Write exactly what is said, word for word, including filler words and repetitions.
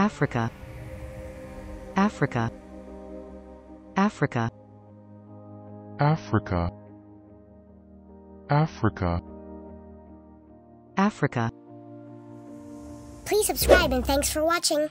Africa, Africa, Africa, Africa, Africa. Africa. Please subscribe and thanks for watching.